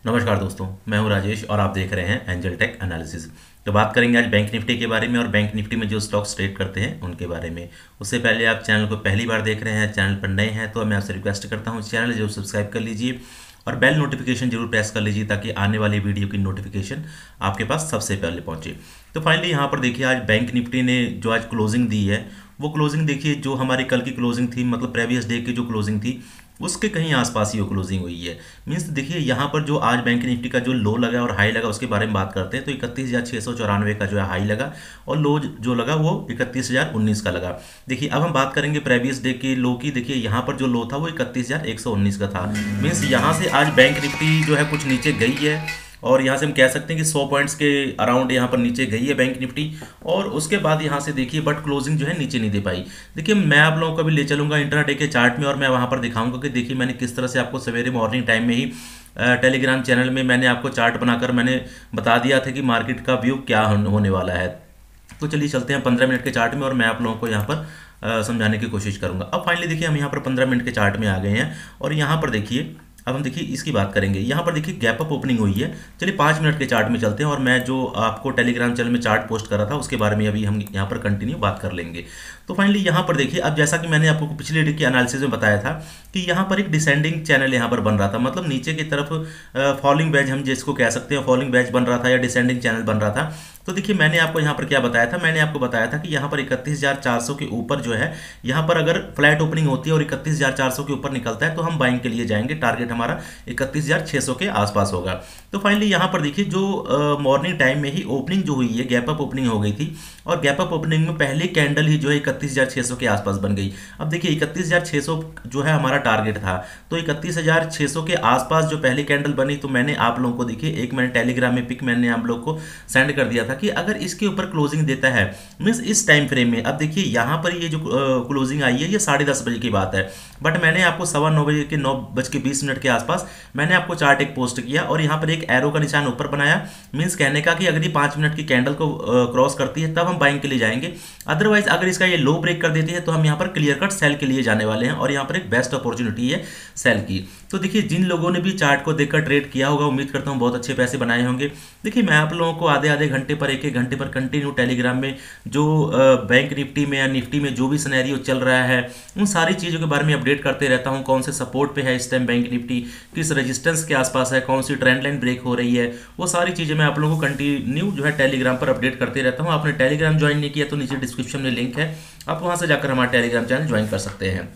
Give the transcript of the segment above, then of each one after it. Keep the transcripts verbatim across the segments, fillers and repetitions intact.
नमस्कार दोस्तों, मैं हूं राजेश और आप देख रहे हैं एंजल टेक एनालिसिस। तो बात करेंगे आज बैंक निफ्टी के बारे में और बैंक निफ्टी में जो स्टॉक्स ट्रेड करते हैं उनके बारे में। उससे पहले आप चैनल को पहली बार देख रहे हैं, चैनल पर नए हैं तो मैं आपसे रिक्वेस्ट करता हूं चैनल जरूर सब्सक्राइब कर लीजिए और बेल नोटिफिकेशन जरूर प्रेस कर लीजिए ताकि आने वाली वीडियो की नोटिफिकेशन आपके पास सबसे पहले पहुंचे। तो फाइनली यहाँ पर देखिए आज बैंक निफ्टी ने जो आज क्लोजिंग दी है वो क्लोजिंग देखिए जो हमारी कल की क्लोजिंग थी, मतलब प्रीवियस डे की जो क्लोजिंग थी उसके कहीं आसपास ही वो क्लोजिंग हुई है। मीन्स देखिए यहाँ पर जो आज बैंक निफ्टी का जो लो लगा और हाई लगा उसके बारे में बात करते हैं तो इकतीस हज़ार छः सौ चौरानवे का जो है हाई लगा और लो जो लगा वो इकतीस हज़ार उन्नीस का लगा। देखिए अब हम बात करेंगे प्रीवियस डे के लो की। देखिए यहाँ पर जो लो था वो इकतीस हज़ार एक सौ उन्नीस का था। मीन्स यहाँ से आज बैंक निफ्टी जो है कुछ नीचे गई है और यहाँ से हम कह सकते हैं कि सौ पॉइंट्स के अराउंड यहाँ पर नीचे गई है बैंक निफ्टी और उसके बाद यहाँ से देखिए बट क्लोजिंग जो है नीचे नहीं दे पाई। देखिए मैं आप लोगों को भी ले चलूंगा इंट्राडे के चार्ट में और मैं वहाँ पर दिखाऊंगा कि देखिए मैंने किस तरह से आपको सवेरे मॉर्निंग टाइम में ही टेलीग्राम चैनल में मैंने आपको चार्ट बनाकर मैंने बता दिया था कि मार्केट का व्यू क्या होने वाला है। तो चलिए चलते हैं पंद्रह मिनट के चार्ट में और मैं आप लोगों को यहाँ पर समझाने की कोशिश करूँगा। अब फाइनली देखिए हम यहाँ पर पंद्रह मिनट के चार्ट में आ गए हैं और यहाँ पर देखिए अब हम देखिए इसकी बात करेंगे। यहाँ पर देखिए गैप अप ओपनिंग हुई है। चलिए पाँच मिनट के चार्ट में चलते हैं और मैं जो आपको टेलीग्राम चैनल में चार्ट पोस्ट करा था उसके बारे में अभी हम यहाँ पर कंटिन्यू बात कर लेंगे। तो फाइनली यहाँ पर देखिए अब जैसा कि मैंने आपको पिछले डे की एनालिसिस में बताया था कि यहाँ पर एक डिसेंडिंग चैनल यहाँ पर बन रहा था, मतलब नीचे की तरफ फॉलिंग वेज हम जिसको कह सकते हैं फॉलिंग वेज बन रहा था या डिसेंडिंग चैनल बन रहा था। तो देखिए मैंने आपको यहाँ पर क्या बताया था, मैंने आपको बताया था कि यहाँ पर इकतीस हज़ार चार सौ के ऊपर जो है यहाँ पर अगर फ्लैट ओपनिंग होती है और इकतीस हज़ार चार सौ के ऊपर निकलता है तो हम बाइंग के लिए जाएंगे। टारगेट हमारा इकतीस हज़ार छः सौ के आसपास होगा। तो फाइनली यहाँ पर देखिए जो मॉर्निंग टाइम में ही ओपनिंग जो हुई है गैप अप ओपनिंग हो गई थी और गैप अप ओपनिंग में पहली कैंडल ही जो है इकतीस हज़ार छः सौ के आसपास बन गई। अब देखिए इकतीस हज़ार छः सौ जो है हमारा टारगेट था तो इकतीस हज़ार छः सौ के आसपास जो पहली कैंडल बनी तो मैंने आप लोगों को देखिए एक मैंने टेलीग्राम में पिक मैंने आप लोग को सेंड कर दिया था कि अगर इसके ऊपर क्लोजिंग देता है मीन्स इस टाइम फ्रेम में। अब देखिए यहाँ पर ये जो क्लोजिंग आई है ये साढ़े दस बजे की बात है बट मैंने आपको सवा नौ बजे के नौ बज के बीस मिनट के आसपास मैंने आपको चार्ट एक पोस्ट किया और यहाँ पर एक एरो का निशान ऊपर बनाया। मीन्स कहने का कि अगर ये पाँच मिनट की कैंडल को क्रॉस करती है तब हम बाइंग के लिए जाएंगे, अदरवाइज अगर इसका ये लो ब्रेक कर देती है तो हम यहाँ पर क्लियर कट सेल के लिए जाने वाले हैं और यहाँ पर एक बेस्ट अपॉर्चुनिटी है सेल की। तो देखिए जिन लोगों ने भी चार्ट को देखकर ट्रेड किया होगा उम्मीद करता हूँ बहुत अच्छे पैसे बनाए होंगे। देखिए मैं आप लोगों को आधे आधे घंटे पर एक एक घंटे पर कंटिन्यू टेलीग्राम में जो बैंक निफ्टी में या निफ्टी में जो भी सिनेरियो चल रहा है उन सारी चीज़ों के बारे में अपडेट करते रहता हूँ। कौन से सपोर्ट पे है इस टाइम बैंक निफ्टी, किस रेजिस्टेंस के आसपास है, कौन सी ट्रेंड लाइन ब्रेक हो रही है, वो सारी चीज़ें मैं आप लोगों को कंटिन्यू जो है टेलीग्राम पर अपडेट करते रहता हूँ। आपने टेलीग्राम ज्वाइन नहीं किया तो नीचे डिस्क्रिप्शन में लिंक है, आप वहाँ से जाकर हमारा टेलीग्राम चैनल ज्वाइन कर सकते हैं।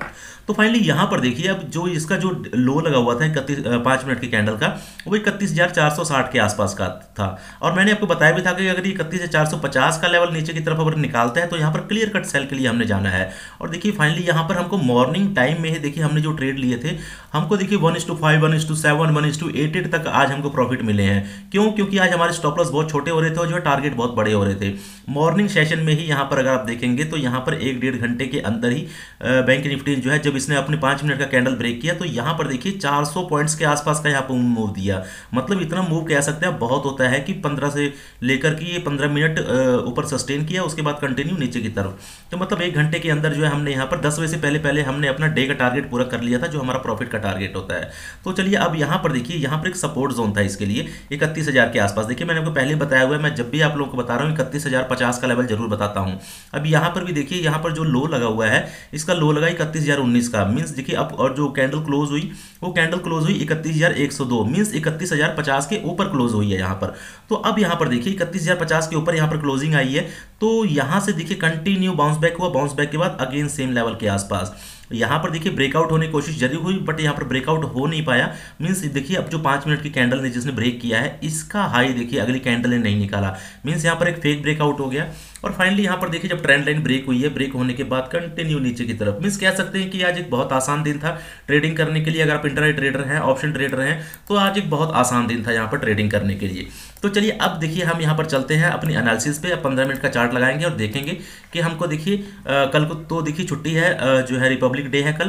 तो फाइनली यहाँ पर देखिए अब जो इसका जो लो लगा हुआ था इकतीस पाँच मिनट की कैंडल का वो इकतीस हज़ार चार सौ साठ के आसपास का था और मैंने आपको बताया भी था कि अगर ये इकतीस हज़ार चार सौ पचास का लेवल नीचे की तरफ अगर निकालता है तो यहाँ पर क्लियर कट सेल के लिए हमने जाना है। और देखिए फाइनली यहाँ पर हमको मॉर्निंग टाइम में ही देखिए हमने जो ट्रेड लिए थे हमको देखिए one is two five one is two seven one is two eight eight तक आज हमको प्रॉफिट मिले हैं। क्यों? क्योंकि आज हमारे स्टॉप लॉस बहुत छोटे हो रहे थे और जो है टारगेट बहुत बड़े हो रहे थे। मॉर्निंग सेशन में ही यहाँ पर अगर आप देखेंगे तो यहाँ पर एक डेढ़ घंटे के अंदर ही बैंक निफ्टी जो है जब इसने अपने पाँच मिनट का कैंडल ब्रेक किया तो यहाँ पर देखिए चार सौ पॉइंट्स के आसपास का यहाँ पर मूव दिया। मतलब इतना मूव कह सकते हैं बहुत होता है कि पंद्रह से लेकर के ये पंद्रह मिनट ऊपर सस्टेन किया उसके बाद कंटिन्यू नीचे की तरफ। तो मतलब एक घंटे के अंदर जो है हमने यहाँ पर दस बजे से पहले पहले हमने अपना डे का टारगेट पूरा कर लिया था जो हमारा प्रॉफिट का टारगेट होता है। तो चलिए अब यहाँ पर देखिए यहाँ पर एक सपोर्ट जोन था इसके लिए इकतीस हज़ार के आसपास। देखिए मैंने आपको पहले बताया हुआ है, मैं जब भी आप लोगों को बता रहा हूँ इकतीस हज़ार पचास का लेवल जरूर बताता हूँ। अब यहाँ पर भी देखिए यहाँ पर जो लो लगा हुआ है इसका लो लगा इकतीस हज़ार उन्नीस का। मीन्स देखिए अब और जो कैंडल क्लोज हुई वो कैंडल क्लोज हुई इकतीस हज़ार एक सौ दो मीन्स इकतीस हज़ार पचास के ऊपर क्लोज हुई है यहाँ पर। तो अब यहाँ पर देखिए इकतीस हज़ार पचास के ऊपर यहाँ पर क्लोजिंग आई है तो यहाँ से देखिए कंटिन्यू बाउंस बैक हुआ, बाउंस बैक के बाद अगेन सेम लेवल के आसपास यहाँ पर देखिए ब्रेकआउट होने की कोशिश जरूर हुई बट यहाँ पर ब्रेकआउट हो नहीं पाया। मीन्स देखिए अब जो पाँच मिनट की कैंडल ने जिसने ब्रेक किया है इसका हाई देखिए अगली कैंडल ने नहीं निकाला। मीन्स यहाँ पर एक फेक ब्रेकआउट हो गया और फाइनली यहाँ पर देखिए जब ट्रेंड लाइन ब्रेक हुई है ब्रेक होने के बाद कंटिन्यू नीचे की तरफ। मीन्स कह सकते हैं कि आज एक बहुत आसान दिन था ट्रेडिंग करने के लिए। अगर आप इंटरनेट ट्रेडर हैं, ऑप्शन ट्रेडर हैं तो आज एक बहुत आसान दिन था यहाँ पर ट्रेडिंग करने के लिए। तो चलिए अब देखिए हम यहाँ पर चलते हैं अपनी एनालिसिस पे। पंद्रह मिनट का चार्ट लगाएंगे और देखेंगे कि हमको देखिए कल को तो देखिए छुट्टी है, जो है रिपब्लिक डे है कल।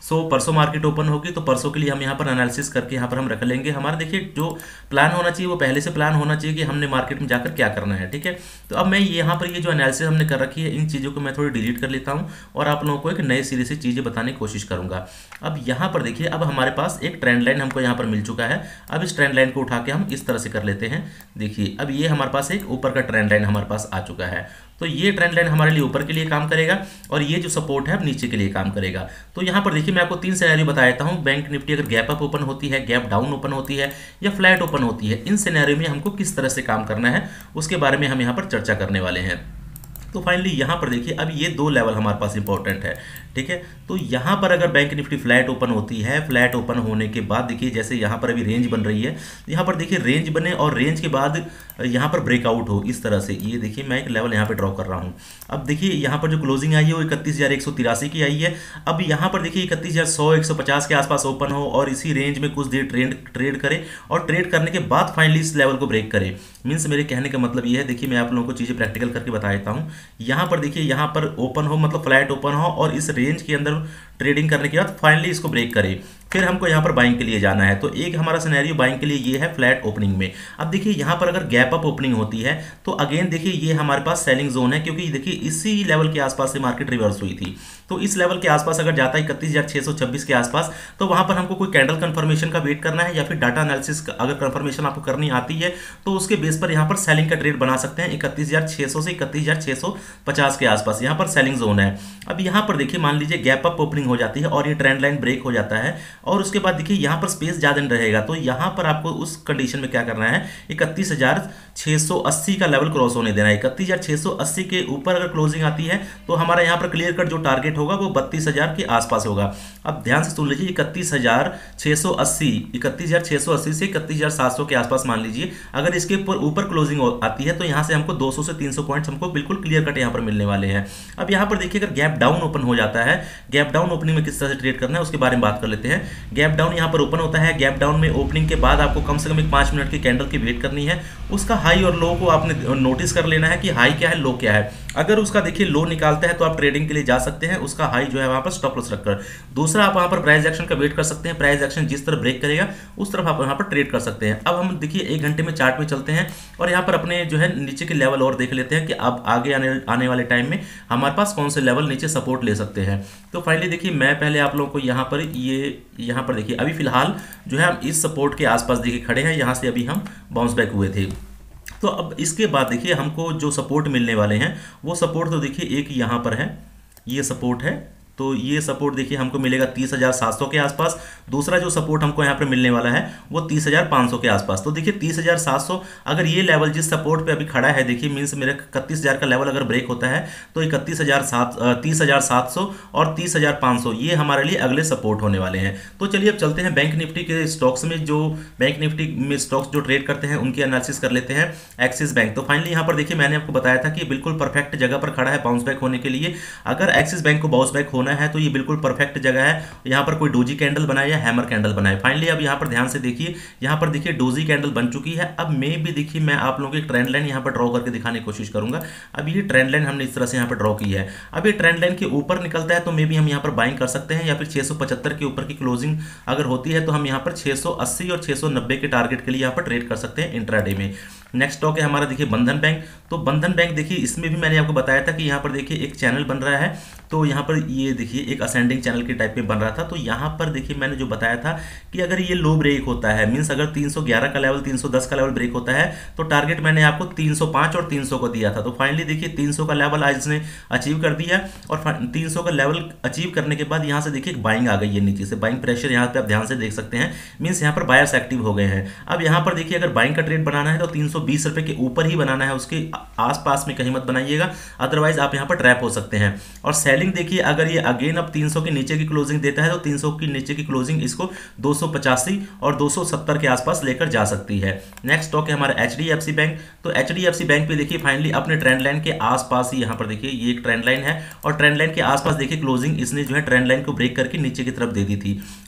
सो परसों मार्केट ओपन होगी तो परसों के लिए हम यहाँ पर एनालिसिस करके यहाँ पर हम रख लेंगे। हमारा देखिए जो प्लान होना चाहिए वो पहले से प्लान होना चाहिए कि हमने मार्केट में जाकर क्या करना है, ठीक है। तो अब मैं यहाँ पर ये जो एनालिसिस हमने कर रखी है इन चीज़ों को मैं थोड़ी डिलीट कर लेता हूँ और आप लोगों को एक नए सिरे से चीज़ें बताने की कोशिश करूँगा। अब यहाँ पर देखिए अब हमारे पास एक ट्रेंड लाइन हमको यहाँ पर मिल चुका है। अब इस ट्रेंड लाइन को उठा के हम इस तरह से कर लेते हैं। देखिए अब ये हमारे पास एक ऊपर का ट्रेंड लाइन हमारे पास आ चुका है। तो ये ट्रेंड लाइन हमारे लिए ऊपर के लिए काम करेगा और ये जो सपोर्ट है अब नीचे के लिए काम करेगा। तो यहाँ पर देखिए मैं आपको तीन सिनेरियो बता देता हूँ। बैंक निफ्टी अगर गैप अप ओपन होती है, गैप डाउन ओपन होती है या फ्लैट ओपन होती है, इन सिनेरियो में हमको किस तरह से काम करना है उसके बारे में हम यहाँ पर चर्चा करने वाले हैं। तो फाइनली यहाँ पर देखिए अब ये दो लेवल हमारे पास इंपॉर्टेंट है, ठीक है। तो यहाँ पर अगर बैंक निफ्टी फ्लैट ओपन होती है, फ्लैट ओपन होने के बाद देखिए जैसे यहाँ पर अभी रेंज बन रही है, यहाँ पर देखिए रेंज बने और रेंज के बाद यहाँ पर ब्रेकआउट हो इस तरह से, ये देखिए मैं एक लेवल यहाँ पे ड्रॉ कर रहा हूँ। अब देखिए यहाँ पर जो क्लोजिंग आई है वो इकतीस हज़ार एक सौ तिरासी की आई है। अब यहाँ पर देखिए इकतीस हज़ार सौ एक सौ पचास के आसपास ओपन हो और इसी रेंज में कुछ देर ट्रेड ट्रेड करे और ट्रेड करने के बाद फाइनली इस लेवल को ब्रेक करे। मीन्स मेरे कहने का मतलब ये है, देखिए मैं आप लोगों को चीज़ें प्रैक्टिकल करके बता देता हूँ। यहाँ पर देखिए यहाँ पर ओपन हो मतलब फ्लैट ओपन हो और इस रेंज के अंदर ट्रेडिंग करने के बाद फाइनली इसको ब्रेक करे, फिर हमको यहाँ पर बाइंग के लिए जाना है। तो एक हमारा सिनेरियो बाइंग के लिए ये है फ्लैट ओपनिंग में। अब देखिए यहाँ पर अगर गैप अप ओपनिंग होती है तो अगेन देखिए ये हमारे पास सेलिंग जोन है, क्योंकि देखिए इसी लेवल के आसपास से मार्केट रिवर्स हुई थी। तो इस लेवल के आसपास अगर जाता है इकतीस हज़ार छह सौ छब्बीस के आसपास, तो वहां पर हमको कोई कैंडल कंफर्मेशन का वेट करना है या फिर डाटा एनालिसिस अगर कंफर्मेशन आपको करनी आती है तो उसके बेस पर यहाँ पर सेलिंग का ट्रेड बना सकते हैं। इकतीस हज़ार छह सौ से इकतीस हज़ार छह सौ पचास के आसपास यहाँ पर सेलिंग जोन है। अब यहाँ पर देखिए मान लीजिए गैप अप ओपनिंग हो जाती है और ये ट्रेंड लाइन ब्रेक हो जाता है और उसके बाद देखिए यहाँ पर स्पेस ज़्यादा नहीं रहेगा। तो यहाँ पर आपको उस कंडीशन में क्या करना है, इकतीस हज़ार छह सौ अस्सी का लेवल क्रॉस होने देना है। इकतीस हज़ार छह सौ अस्सी के ऊपर अगर क्लोजिंग आती है तो हमारा यहाँ पर क्लियर कट जो टारगेट होगा वो बत्तीस हज़ार के आसपास होगा। अब ध्यान से सुन लीजिए, इकतीस हज़ार छह सौ अस्सी इकतीस हज़ार छह सौ अस्सी से इकतीस हज़ार सात सौ के आसपास मान लीजिए, अगर इसके ऊपर ऊपर क्लोजिंग आती है तो यहाँ से हमको दो सौ से तीन सौ पॉइंट्स हमको बिल्कुल क्लियर कट यहाँ पर मिलने वाले हैं। अब यहाँ पर देखिए अगर गैप डाउन ओपन हो जाता है, गैप डाउन ओपनिंग में किस तरह से ट्रेड करना है उसके बारे में बात कर लेते हैं। गैप डाउन यहाँ पर ओपन होता है, गैप डाउन में ओपनिंग के बाद आपको कम से कम एक पाँच मिनट की कैंडल की वेट करनी है। उसका हाई और लो को आपने नोटिस कर लेना है कि हाई क्या है, लो क्या है। अगर उसका देखिए लो निकालता है तो आप ट्रेडिंग के लिए जा सकते हैं, उसका हाई जो है वहां पर स्टॉप लॉस रखकर। दूसरा आप वहां पर प्राइस एक्शन का वेट कर सकते हैं, प्राइस एक्शन जिस तरह ब्रेक करेगा उस तरफ आप वहां पर ट्रेड कर सकते हैं। अब हम देखिए एक घंटे में चार्ट में चलते हैं और यहाँ पर अपने जो है नीचे के लेवल और देख लेते हैं कि अब आगे आने आने वाले टाइम में हमारे पास कौन से लेवल नीचे सपोर्ट ले सकते हैं। तो फाइनली देखिए मैं पहले आप लोगों को यहाँ पर ये यहाँ पर देखिए अभी फिलहाल जो है हम इस सपोर्ट के आसपास देखिए खड़े हैं, यहाँ से अभी हम बाउंस बैक हुए थे। तो अब इसके बाद देखिए हमको जो सपोर्ट मिलने वाले हैं वो सपोर्ट तो देखिए एक यहाँ पर है, ये सपोर्ट है। तो ये सपोर्ट देखिए हमको मिलेगा तीस हज़ार सात सौ के आसपास। दूसरा जो सपोर्ट हमको यहाँ पर मिलने वाला है वो तीस हज़ार पाँच सौ के आसपास। तो देखिए तीस हज़ार सात सौ अगर ये लेवल जिस सपोर्ट पे अभी खड़ा है देखिए मीन्स मेरा इकतीस हज़ार का लेवल अगर ब्रेक होता है तो इकतीस हज़ार सात तीस हज़ार सात सौ और तीस हज़ार पाँच सौ ये हमारे लिए अगले सपोर्ट होने वाले हैं। तो चलिए अब चलते हैं बैंक निफ्टी के स्टॉक्स में, जो बैंक निफ्टी में स्टॉक्स जो ट्रेड करते हैं उनकी एनालिसिस कर लेते हैं। एक्सिस बैंक, तो फाइनली यहाँ पर देखिए मैंने आपको बताया था कि बिल्कुल परफेक्ट जगह पर खड़ा है बाउंस बैक होने के लिए। अगर एक्सिस बैंक को बाउंस बैक होना है तो ये बिल्कुल परफेक्ट जगह है। यहाँ पर कोई डोजी कैंडल बनाए या हैमर कैंडल बनाए। फाइनली अब यहाँ पर ध्यान से देखिए, यहाँ पर देखिए डोजी कैंडल बन चुकी है। अब मैं भी देखिए मैं आप लोगों को एक ट्रेंड लाइन यहाँ पर ड्रॉ करके दिखाने की कोशिश करूंगा। अब ये ट्रेंड लाइन हमने इस तरह से यहाँ पर ड्रॉ की है। अब ये ट्रेंड लाइन के ऊपर निकलता है तो मे भी हम यहाँ पर बाइंग कर सकते हैं, या फिर छह सौ पचहत्तर के ऊपर की क्लोजिंग अगर होती है तो हम यहाँ पर छह सौ अस्सी और छह सौ नब्बे के टारगेट के लिए यहाँ पर ट्रेड कर सकते हैं इंट्राडे में। नेक्स्ट स्टॉक है हमारा देखिए बंधन बैंक। तो बंधन बैंक देखिए इसमें भी मैंने आपको बताया था कि यहाँ पर देखिए एक चैनल बन रहा है। तो यहाँ पर ये देखिए एक असेंडिंग चैनल के टाइप में बन रहा था। तो यहाँ पर देखिए मैंने जो बताया था कि अगर ये लो ब्रेक होता है, मींस अगर तीन सौ ग्यारह का लेवल तीन सौ दस का लेवल ब्रेक होता है तो टारगेट मैंने आपको तीन सौ पाँच और तीन सौ को दिया था। तो फाइनली देखिए तीन सौ का लेवल आज इसने अचीव कर दिया और तीन सौ का लेवल अचीव करने के बाद यहाँ से देखिए बाइंग आ गई है नीचे से। बाइंग प्रेशर यहाँ पे आप ध्यान से देख सकते हैं, मींस यहाँ पर बायर्स एक्टिव हो गए हैं। अब यहाँ पर देखिए अगर बाइंग का ट्रेड बनाना है तो तीन सौ बीस रुपए के ऊपर ही बनाना है, उसके आसपास में कहीं मत बनाइएगा, अदरवाइज आप यहाँ पर ट्रैप हो सकते हैं। और सेलिंग देखिए अगर ये अगेन अब तीन सौ के नीचे की क्लोजिंग देता है तो तीन सौ की नीचे की क्लोजिंग इसको दो सौ पचासी और दो सौ सत्तर के आसपास लेकर जा सकती है। नेक्स्ट स्टॉक है हमारा H D F C bank. तो H D F C bank पे देखिए फाइनली अपने ट्रेंड लाइन के आसपास ही यहाँ पर देखिए ये एक ट्रेंड लाइन है और ट्रेंड लाइन के आसपास देखिए क्लोजिंग इसने जो है ट्रेंड लाइन को ब्रेक करके नीचे की तरफ दे दी थी।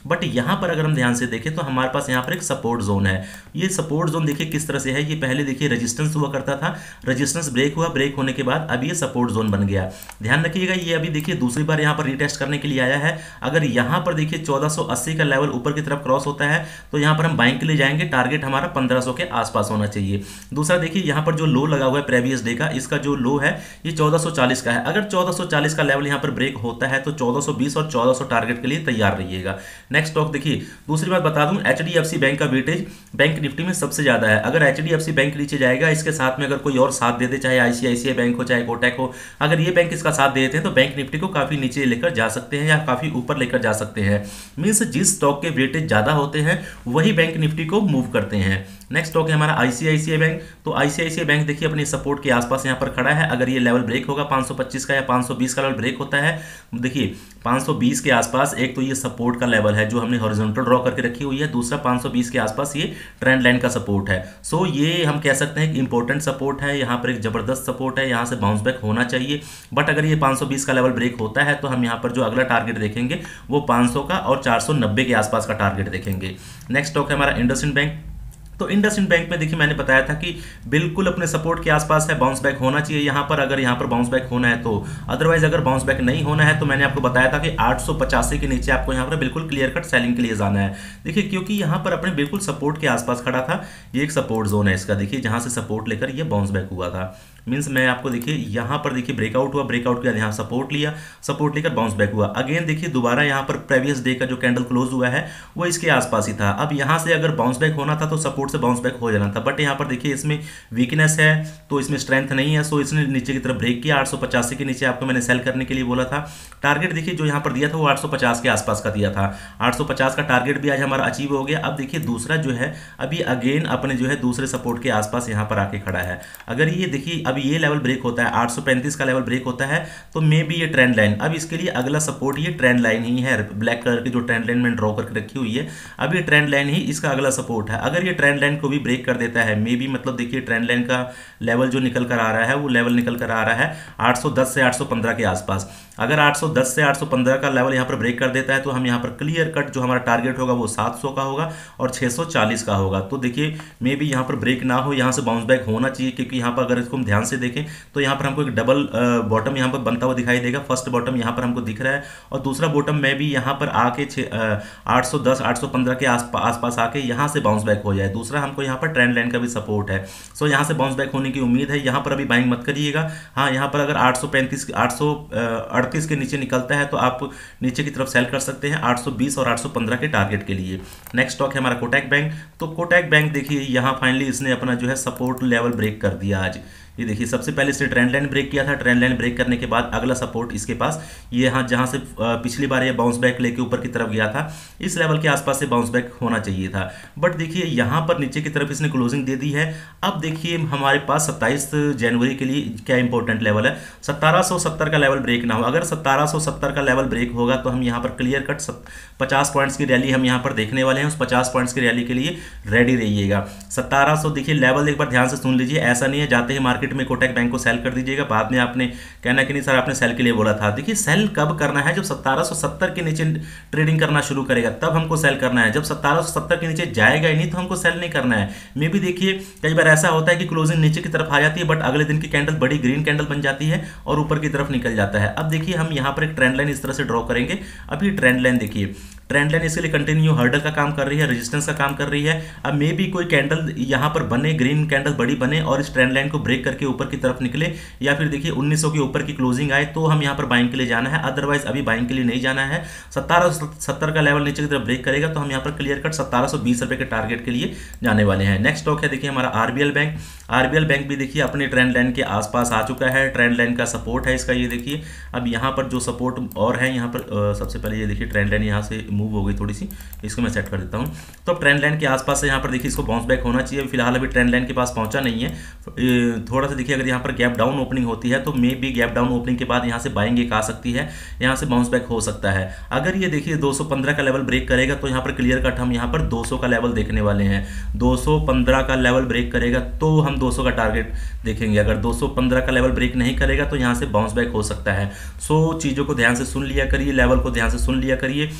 बट यहाँ पर अगर हम ध्यान से देखें तो हमारे पास यहाँ पर एक सपोर्ट जोन है। ये सपोर्ट जोन देखिए किस तरह से है, ये पहले देखिए रेजिस्टेंस हुआ करता था, रेजिस्टेंस ब्रेक हुआ, ब्रेक होने के बाद अब ये सपोर्ट जोन बन गया। ध्यान रखिएगा ये अभी देखिए दूसरी बार यहाँ पर रीटेस्ट करने के लिए आया है। अगर यहाँ पर देखिए चौदह सौ अस्सी का लेवल ऊपर की तरफ क्रॉस होता है तो यहाँ पर हम बाइंग के लिए जाएंगे, टारगेट हमारा पंद्रह सौ के आसपास होना चाहिए। दूसरा देखिए यहाँ पर जो लो लगा हुआ है प्रीवियस डे का, इसका जो लो है ये चौदह सौ चालीस का है। अगर चौदह सौ चालीस का लेवल यहाँ पर ब्रेक होता है तो चौदह सौ बीस और चौदह सौ टारगेट के लिए तैयार रहिएगा। नेक्स्ट स्टॉक देखिए, दूसरी बात बता दूं, एचडीएफसी बैंक का वेटेज बैंक निफ्टी में सबसे ज्यादा है। अगर एचडीएफसी बैंक नीचे जाएगा, इसके साथ में अगर कोई और साथ दे दे, चाहे आईसीआईसीआई बैंक हो चाहे कोटक हो, अगर ये बैंक इसका साथ दे देते हैं तो बैंक निफ्टी को काफी नीचे लेकर जा सकते हैं या काफी ऊपर लेकर जा सकते हैं। मींस जिस स्टॉक के वेटेज ज्यादा होते हैं वही बैंक निफ्टी को मूव करते हैं। नेक्स्ट स्टॉक है हमारा आईसीआईसीआई बैंक। तो आईसीआईसीआई बैंक देखिए अपने सपोर्ट के आसपास यहाँ पर खड़ा है। अगर ये लेवल ब्रेक होगा पाँच सौ पच्चीस का या पाँच सौ बीस का लेवल ब्रेक होता है, देखिए पाँच सौ बीस के आसपास एक तो ये सपोर्ट का लेवल है जो हमने हॉरिजॉन्टल ड्रॉ करके रखी हुई है, दूसरा पाँच सौ बीस के आसपास ये ट्रेंड लाइन का सपोर्ट है। सो ये हम कह सकते हैं कि इंपॉर्टेंट सपोर्ट है, यहाँ पर एक जबरदस्त सपोर्ट है, यहाँ से बाउंस बैक होना चाहिए। बट अगर ये पाँच सौ बीस का लेवल ब्रेक होता है तो हम यहाँ पर जो अगला टारगेट देखेंगे वो पाँच सौ का और चार सौ नब्बे के आसपास का टारगेट देखेंगे। नेक्स्ट स्टॉक है हमारा इंडसइंड बैंक। तो इंडसइंड बैंक में देखिए मैंने बताया था कि बिल्कुल अपने सपोर्ट के आसपास है, बाउंस बैक होना चाहिए यहाँ पर, अगर यहाँ पर बाउंस बैक होना है तो। अदरवाइज अगर बाउंस बैक नहीं होना है तो मैंने आपको बताया था कि आठ सौ पचासी के नीचे आपको यहाँ पर बिल्कुल क्लियर कट सेलिंग के लिए जाना है। देखिए क्योंकि यहाँ पर अपने बिल्कुल सपोर्ट के आसपास खड़ा था, ये एक सपोर्ट जोन है इसका, देखिए जहाँ से सपोर्ट लेकर ये बाउंस बैक हुआ था। मीन्स मैं आपको देखिए यहाँ पर देखिए ब्रेकआउट हुआ, ब्रेकआउट के बाद यहाँ सपोर्ट लिया, सपोर्ट लेकर बाउंस बैक हुआ। अगेन देखिए दोबारा यहाँ पर प्रीवियस डे का जो कैंडल क्लोज हुआ है वो इसके आसपास ही था। अब यहाँ से अगर बाउंस बैक होना था तो सपोर्ट से बाउंस बैक हो जाना था, बट यहाँ पर देखिए इसमें वीकनेस है तो इसमें स्ट्रेंथ नहीं है, सो इसने नीचे की तरफ ब्रेक किया। आठ सौ पचासी के नीचे आपको मैंने सेल करने के लिए बोला था। टारगेट देखिए जो यहाँ पर दिया था वो आठ सौ पचास के आसपास का दिया था, आठ सौ पचास का टारगेट भी आज हमारा अचीव हो गया। अब देखिए दूसरा जो है अभी अगेन अपने जो है दूसरे सपोर्ट के आसपास यहाँ पर आके खड़ा है। अगर ये देखिए अब ये लेवल ब्रेक होता है, आठ सौ पैंतीस का लेवल ब्रेक होता है तो मे बी ये ट्रेंड लाइन, अब इसके लिए अगला सपोर्ट ये ट्रेंड लाइन ही है, ब्लैक कलर की जो ट्रेंड लाइन मैंने ड्रॉ करके रखी हुई है, अब ये ट्रेंड लाइन ही इसका अगला सपोर्ट है। अगर ये ट्रेंड लाइन को भी ब्रेक कर देता है मे बी, मतलब देखिए ट्रेंड लाइन का लेवल जो निकल कर आ रहा है वो लेवल निकल कर आ रहा है आठ सौ दस से आठ सौ पंद्रह के आसपास। अगर आठ सौ दस से आठ सौ पंद्रह का लेवल यहाँ पर ब्रेक कर देता है तो हम यहाँ पर क्लियर कट जो हमारा टारगेट होगा वो सात सौ का होगा और छह सौ चालीस का होगा। तो देखिए मे बी यहाँ पर ब्रेक ना हो, यहाँ से बाउंस बैक होना चाहिए, क्योंकि यहाँ पर अगर इसको हम ध्यान से देखें तो यहाँ पर हमको एक डबल बॉटम यहाँ पर बनता हुआ दिखाई देगा। फर्स्ट बॉटम यहाँ पर हमको दिख रहा है और दूसरा बॉटम में भी यहाँ पर आके आठ सौ दस आठ सौ पंद्रह के आसपास आके यहाँ से बाउंस बैक हो जाए। दूसरा हमको यहाँ पर ट्रेंड लाइन का भी सपोर्ट है, सो यहाँ से बाउंस बैक होने की उम्मीद है। यहाँ पर अभी बाइंग मत करिएगा। हाँ, यहाँ पर अगर आठ सौ पैंतीस आठ सौ अड़तीस के नीचे निकलता है तो आप नीचे की तरफ सेल कर सकते हैं आठ सौ बीस और आठ सौ पंद्रह के टारगेट के लिए। नेक्स्ट स्टॉक है हमारा कोटक बैंक। तो कोटक बैंक देखिए यहाँ फाइनली इसने अपना जो है सपोर्ट लेवल ब्रेक कर दिया आज। ये देखिए सबसे पहले इसने ट्रेंड लाइन ब्रेक किया था, ट्रेंड लाइन ब्रेक करने के बाद अगला सपोर्ट इसके पास ये यहाँ जहाँ से पिछली बार ये बाउंस बैक लेके ऊपर की तरफ गया था, इस लेवल के आसपास से बाउंस बैक होना चाहिए था। बट देखिए यहाँ पर नीचे की तरफ इसने क्लोजिंग दे दी है। अब देखिए हमारे पास सत्ताईस जनवरी के लिए क्या इंपॉर्टेंट लेवल है, सत्तारह सौ सत्तर का लेवल ब्रेक ना हो। अगर सत्तारह सौ सत्तर का लेवल ब्रेक होगा तो हम यहाँ पर क्लियर कट पचास पॉइंट्स की रैली हम यहाँ पर देखने वाले हैं। उस पचास पॉइंट्स की रैली के लिए रेडी रहिएगा। सत्तारह सौ देखिए लेवल एक बार ध्यान से सुन लीजिए, ऐसा नहीं है जाते ही मार्केट में कोटक बैंक को सेल कर दीजिएगा, बाद में आपने कहना कि नहीं सर आपने सेल के लिए बोला था। देखिए सेल कब करना है, जब सत्तारह सौ सत्तर के नीचे ट्रेडिंग करना शुरू करेगा तब हमको सेल करना है। जब सत्तारह सौ सत्तर के नीचे जाएगा ही नहीं तो हमको सेल नहीं करना है। मे भी देखिए कई बार ऐसा होता है कि क्लोजिंग नीचे की तरफ आ जाती है बट अगले दिन की कैंडल बड़ी ग्रीन कैंडल बन जाती है और ऊपर की तरफ निकल जाता है। अब देखिए हम यहाँ पर एक ट्रेंड लाइन इस तरह से ड्रॉ करेंगे। अभी ट्रेंड लाइन देखिए, ट्रेंड लाइन इसके लिए कंटिन्यू हर्डल का काम कर रही है, रेजिस्टेंस का काम कर रही है। अब मे भी कोई कैंडल यहाँ पर बने, ग्रीन कैंडल बड़ी बने और इस ट्रेंड लाइन को ब्रेक करके ऊपर की तरफ निकले, या फिर देखिए उन्नीस सौ के ऊपर की क्लोजिंग आए तो हम यहाँ पर बाइंग के लिए जाना है। अदरवाइज अभी बाइंग के लिए नहीं जाना है। सत्तारह सौ सत्तर का लेवल नीचे की तरफ ब्रेक करेगा तो हम यहाँ पर क्लियर कट सत्तारह सौ बीस रुपए के टारगेट के लिए जाने वाले हैं। नेक्स्ट स्टॉक है देखिए हमारा आरबीएल बैंक। आरबीएल बैंक भी देखिए अपने ट्रेंड लाइन के आसपास आ चुका है, ट्रेंड लाइन का सपोर्ट है इसका। ये देखिए अब यहाँ पर जो सपोर्ट और है यहाँ पर सबसे पहले ये देखिए ट्रेंड लाइन यहाँ से मूव हो गई थोड़ी सी, इसको मैं सेट कर देता हूँ। तो ट्रेंड लाइन के आसपास से यहाँ पर देखिए इसको बाउंस बैक होना चाहिए। फिलहाल अभी ट्रेंड लाइन के पास पहुंचा नहीं है, थोड़ा सा देखिए अगर यहाँ पर गैप डाउन ओपनिंग होती है तो maybe gap down opening के बाद यहाँ से बाइंग एक आ सकती है, यहाँ से बाउंस बैक हो सकता है। अगर ये देखिए दो सौ पंद्रह का लेवल ब्रेक करेगा तो यहाँ पर क्लियर कट हम यहाँ पर दो सौ का लेवल देखने वाले हैं। दो सौ पंद्रह का लेवल ब्रेक करेगा तो हम दो सौ का टारगेट देखेंगे। अगर दो सौ पंद्रह का लेवल ब्रेक नहीं करेगा तो यहाँ से बाउंस बैक हो सकता है। सो चीज़ों को ध्यान से सुन लिया करिए, लेवल को ध्यान से सुन लिया करिए। सुनने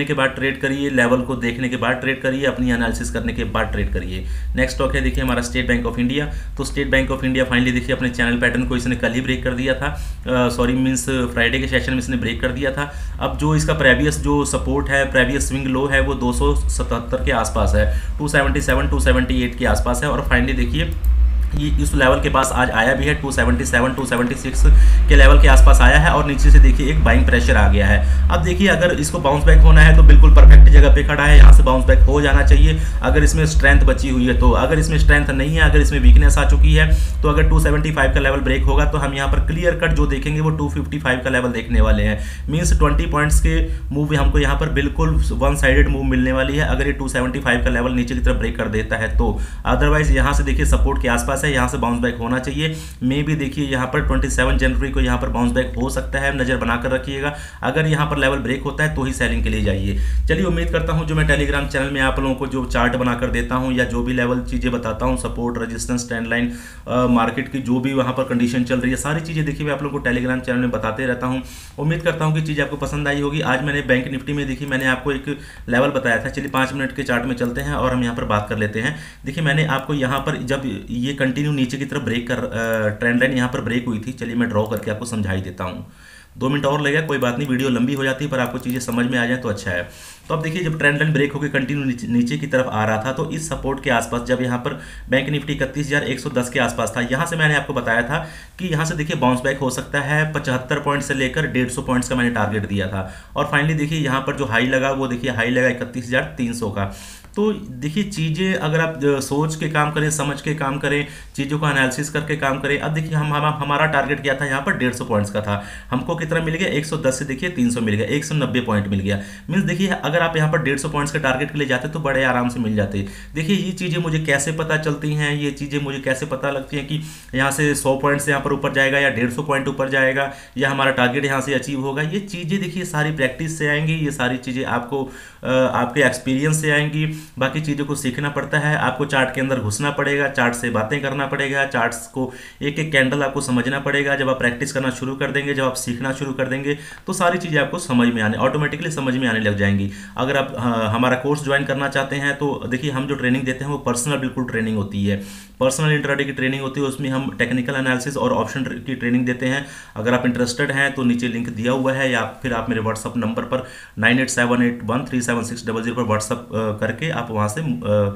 समझने के बाद ट्रेड करिए, लेवल को देखने के बाद ट्रेड करिए, अपनी एनालिसिस करने के बाद ट्रेड करिए। नेक्स्ट स्टॉक है देखिए हमारा स्टेट बैंक ऑफ इंडिया। तो State Bank of India finally देखिए अपने चैनल पैटर्न को इसने कल ही ब्रेक कर दिया था, सॉरी मींस फ्राइडे के सेशन में इसने ब्रेक कर दिया था। अब जो इसका प्रेवियस जो सपोर्ट है, प्रेवियस स्विंग लो है, वो दो सौ सतहत्तर के आसपास है, two seventy seven two seventy eight के आसपास है। और फाइनली देखिए ये इस लेवल के पास आज आया भी है, two seventy seven two seventy six के लेवल के आसपास आया है और नीचे से देखिए एक बाइंग प्रेशर आ गया है। अब देखिए अगर इसको बाउंस बैक होना है तो बिल्कुल परफेक्ट जगह पे खड़ा है, यहाँ से बाउंस बैक हो जाना चाहिए अगर इसमें स्ट्रेंथ बची हुई है तो। अगर इसमें स्ट्रेंथ नहीं है, अगर इसमें वीकनेस आ चुकी है, तो अगर टू सेवेंटी फाइव का लेवल ब्रेक होगा तो हम यहाँ पर क्लियर कट जो देखेंगे वो टू फिफ्टी फाइव का लेवल देखने वाले हैं। मीन्स ट्वेंटी पॉइंट्स के मूव हमको यहाँ पर बिल्कुल वन साइडेड मूव मिलने वाली है अगर ये टू सेवेंटी फाइव का लेवल नीचे की तरफ ब्रेक कर देता है तो। अदरवाइज यहाँ से देखिए सपोर्ट के आसपास है, यहाँ से बाउंस बैक होना चाहिए। मे भी देखिए यहाँ पर सत्ताईस जनवरी को यहाँ पर बाउंस बैक हो सकता है, नजर बनाकर रखिएगा। अगर यहाँ पर लेवल ब्रेक होता है तो ही सेलिंग के लिए जाइए। चलिए उम्मीद करता हूँ जो मैं टेलीग्राम चैनल में आप लोगों को जो चार्ट बनाकर देता हूँ या जो भी लेवल चीजें बताता हूँ, support, resistance, trend line, market की जो भी वहाँ पर कंडीशन चल रही है, सारी चीजें देखिए मैं आप लोगों को टेलीग्राम चैनल में बताते रहता हूँ। उम्मीद करता हूँ कि चीज़ आपको पसंद आई होगी। आज मैंने बैंक निफ्टी में देखिए मैंने आपको एक लेवल बताया था। चलिए पाँच मिनट के चार्ट में चलते हैं और हम यहाँ पर बात कर लेते हैं। देखिए मैंने आपको यहाँ पर जब ये कंटिन्यू नीचे की तरफ ब्रेक कर ट्रेंड लाइन यहाँ पर ब्रेक हुई थी, चलिए मैं ड्रॉ करके आपको समझा ही देता हूँ। दो मिनट और लगेगा, कोई बात नहीं, वीडियो लंबी हो जाती है पर आपको चीज़ें समझ में आ जाए तो अच्छा है। तो अब देखिए जब ट्रेंड लाइन ब्रेक होकर कंटिन्यू नीचे, नीचे की तरफ आ रहा था तो इस सपोर्ट के आसपास जब यहाँ पर बैंक निफ्टी इकतीस हज़ार एक सौ दस के आसपास था, यहाँ से मैंने आपको बताया था कि यहाँ से देखिए बाउंस बैक हो सकता है। पचहत्तर पॉइंट से लेकर डेढ़ सौ पॉइंट्स का मैंने टारगेट दिया था और फाइनली देखिए यहाँ पर जो हाई लगा वो देखिए हाई लगा इकतीस हज़ार तीन सौ का। तो देखिए चीज़ें अगर आप सोच के काम करें, समझ के काम करें, चीज़ों का एनालिसिस करके काम करें। अब देखिए हम, हम हमारा टारगेट क्या था, यहाँ पर डेढ़ सौ पॉइंट्स का था, हमको कितना मिल गया, एक सौ दस से देखिए तीन सौ मिल गया, एक सौ नब्बे पॉइंट मिल गया। मीन्स देखिए अगर आप यहाँ पर डेढ़ सौ पॉइंट्स के टारगेट के लिए जाते तो बड़े आराम से मिल जाते। देखिए ये चीज़ें मुझे कैसे पता चलती हैं, ये चीज़ें मुझे कैसे पता लगती हैं कि यहाँ से सौ पॉइंट से यहाँ पर ऊपर जाएगा या डेढ़ सौ पॉइंट ऊपर जाएगा या हमारा टारगेट यहाँ से अचीव होगा। ये चीज़ें देखिए सारी प्रैक्टिस से आएंगी, ये सारी चीज़ें आपको आपके एक्सपीरियंस से आएंगी। बाकी चीज़ों को सीखना पड़ता है, आपको चार्ट के अंदर घुसना पड़ेगा, चार्ट से बातें करना पड़ेगा, चार्ट्स को एक एक कैंडल आपको समझना पड़ेगा। जब आप प्रैक्टिस करना शुरू कर देंगे, जब आप सीखना शुरू कर देंगे तो सारी चीज़ें आपको समझ में आने ऑटोमेटिकली समझ में आने लग जाएंगी। अगर आप हाँ, हमारा कोर्स ज्वाइन करना चाहते हैं तो देखिए हम जो ट्रेनिंग देते हैं वो पर्सनल बिल्कुल ट्रेनिंग होती है, पर्सनल इंट्राडे की ट्रेनिंग होती है। उसमें हम टेक्निकल एनालिसिस और ऑप्शन की ट्रेनिंग देते हैं। अगर आप इंटरेस्टेड हैं तो नीचे लिंक दिया हुआ है या फिर आप मेरे व्हाट्सअप नंबर पर nine eight seven eight one three seven six double zero पर व्हाट्सअप करके आप वहाँ से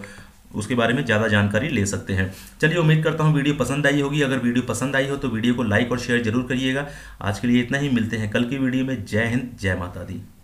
उसके बारे में ज़्यादा जानकारी ले सकते हैं। चलिए उम्मीद करता हूँ वीडियो पसंद आई होगी। अगर वीडियो पसंद आई हो तो वीडियो को लाइक और शेयर जरूर करिएगा। आज के लिए इतना ही, मिलते हैं कल की वीडियो में। जय हिंद, जय माता दी।